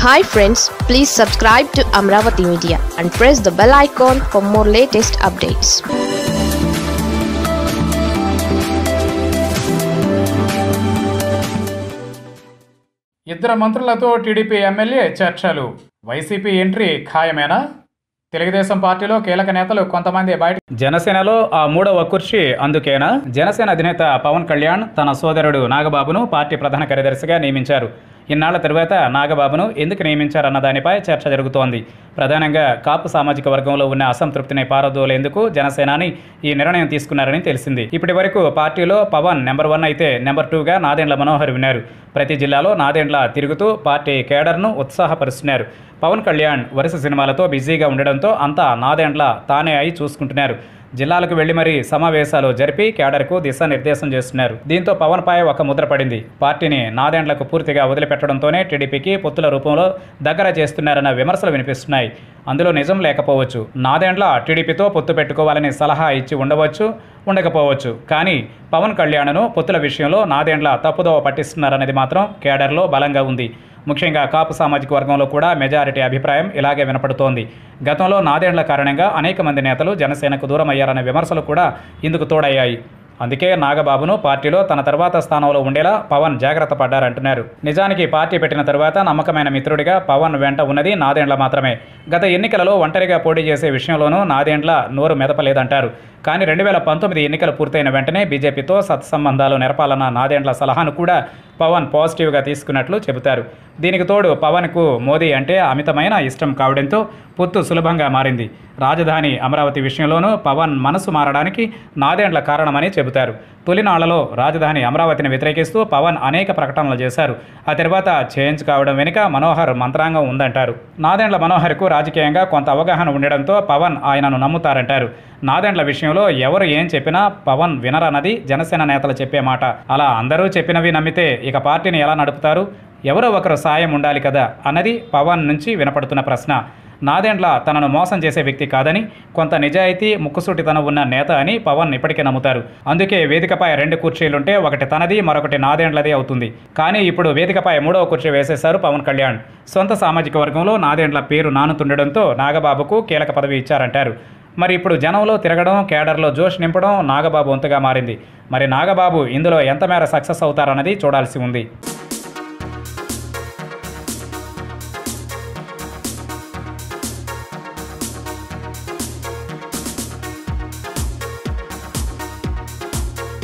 Hi friends, please subscribe to Amaravathi Media and press the bell icon for more latest updates. ఇద్దరు మంత్రులతో TDP MLA చర్చలు. YCP entry ఖాయమేనా? తెలుగుదేశం పార్టీలో కీలక నేతలు కొంతమంది బయట. జనసేనలో ఆ మూడవ కుర్చీ అందుకేనా? జనసేన అధినేత పవన్ కళ్యాణ్ తన సోదరుడు నాగబాబును పార్టీ ప్రధాన కార్యదర్శిగా నియమించారు. ఇన్నాళ్ల తరువాత నాగబాబును ఎందుకు నియమించారన్న దానిపై చర్చ జరుగుతోంది. ప్రధానంగా కాపు సామాజిక వర్గంలో ఉన్న అసంతృప్తిని పారదోలేందుకు జనసేనాని ఈ నిర్ణయం తీసుకున్నారని తెలిసింది. ఇప్పటి వరకు పార్టీలో పవన్ నెంబర్ 1 అయితే నెంబర్ 2గా నాదెండ్ల మనోహర్ ఉన్నారు. ప్రతి జిల్లాలో నాదెండ్ల తిరుగుతూ పార్టీ కేడర్ను ఉత్సాహపరుస్తున్నారు. పవన్ కళ్యాణ్ వరుస సినిమాలతో బిజీగా ఉండడంతో అంతా నాదెండ్ల తానే అయి చూసుకుంటున్నారు. జిల్లాలకు వెళ్లి మరీ సమావేశాలు జరిపి కేడర్కు దిశానిర్దేశం చేస్తున్నారు. దీంతో పవన్ పై ఒక ముద్ర పడింది. పార్టీని నాదెండ్లకు పూర్తిగా వదిలిపెట్టడంతోనే టీడీపీకి పొత్తుల రూపంలో దగ్గర చేస్తున్నారన్న విమర్శలు వినిపిస్తున్నాయి. అందులో నిజం లేకపోవచ్చు. నాదెండ్ల టీడీపీతో పొత్తు పెట్టుకోవాలని సలహా ఇచ్చి ఉండవచ్చు, ఉండకపోవచ్చు. కానీ పవన్ కళ్యాణ్ను పొత్తుల విషయంలో నాదెండ్ల తప్పుదోవ పట్టిస్తున్నారనేది మాత్రం కేడర్లో బలంగా ఉంది. ముఖ్యంగా కాపు సామాజిక వర్గంలో కూడా మెజారిటీ అభిప్రాయం ఇలాగే వినపడుతోంది. గతంలో నాదెండ్ల కారణంగా అనేక మంది నేతలు జనసేనకు దూరం అయ్యారనే విమర్శలు కూడా ఇందుకు తోడయ్యాయి. అందుకే నాగబాబును పార్టీలో తన తర్వాత స్థానంలో ఉండేలా పవన్ జాగ్రత్త పడ్డారంటున్నారు. నిజానికి పార్టీ పెట్టిన తరువాత నమ్మకమైన మిత్రుడిగా పవన్ వెంట ఉన్నది నాదెండ్ల మాత్రమే. గత ఎన్నికలలో ఒంటరిగా పోటీ చేసే విషయంలోనూ నాదెండ్ల నోరు మెదపలేదంటారు. కానీ 2019 ఎన్నికలు పూర్తయిన వెంటనే బీజేపీతో సత్సంబంధాలు నెరపాలన్న నాదెండ్ల సలహాను కూడా పవన్ పాజిటివ్గా తీసుకున్నట్లు చెబుతారు. దీనికి తోడు పవన్కు మోదీ అంటే అమితమైన ఇష్టం కావడంతో పొత్తు సులభంగా మారింది. రాజధాని అమరావతి విషయంలోనూ పవన్ మనసు మారడానికి నాదెండ్ల కారణమని చెబుతారు. తొలినాళ్లలో రాజధాని అమరావతిని వ్యతిరేకిస్తూ పవన్ అనేక ప్రకటనలు చేశారు. ఆ తర్వాత చేంజ్ కావడం వెనుక మనోహర్ మంత్రాంగం ఉందంటారు. నాదెండ్ల మనోహర్కు రాజకీయంగా కొంత అవగాహన ఉండడంతో పవన్ ఆయనను నమ్ముతారంటారు. నాదెండ్ల విషయంలో ఎవరు ఏం చెప్పినా పవన్ వినరన్నది జనసేన నేతలు చెప్పే మాట. అలా అందరూ చెప్పినవి నమ్మితే ఇక పార్టీని ఎలా నడుపుతారు? ఎవరో ఒకరు సాయం ఉండాలి కదా అన్నది పవన్ నుంచి వినపడుతున్న ప్రశ్న. నాదెండ్ల తనను మోసం చేసే వ్యక్తి కాదని, కొంత నిజాయితీ ముక్కుసూటితనం ఉన్న నేత అని పవన్ ఇప్పటికే నమ్ముతారు. అందుకే వేదికపై 2 కుర్చీలుంటే ఒకటి తనది, మరొకటి నాదెండ్లది అవుతుంది. కానీ ఇప్పుడు వేదికపై 3వ కుర్చీ వేసేశారు పవన్ కళ్యాణ్. సొంత సామాజిక వర్గంలో నాదెండ్ల పేరు నానుతుండడంతో నాగబాబుకు కీలక పదవి ఇచ్చారంటారు. మరి ఇప్పుడు జనంలో తిరగడం, కేడర్లో జోష్ నింపడం నాగబాబు వంతుగా మారింది. మరి నాగబాబు ఇందులో ఎంత మేర సక్సెస్ అవుతారన్నది చూడాల్సి ఉంది.